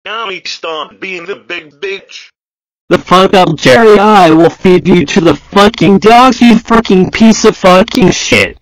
Now stop being the big bitch. The fuck up, Jerry. I will feed you to the fucking dogs, you fucking piece of fucking shit.